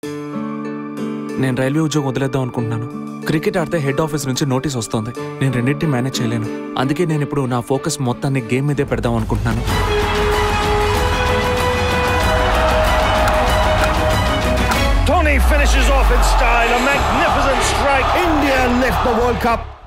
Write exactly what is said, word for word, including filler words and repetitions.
నేను రైల్వే ఉద్యోగం వదిలేద్దాం అనుకుంటున్నాను. క్రికెట్ ఆడితే హెడ్ ఆఫీస్ నుంచి నోటీస్ వస్తుంది. నేను రెండింటిని మేనేజ్ చేయలేను. అందుకే నేను ఇప్పుడు నా ఫోకస్ మొత్తాన్ని గేమ్ మీదే పెడదాం అనుకుంటున్నాను. Dhoni finishes off in style, a magnificent strike. India lift the World Cup.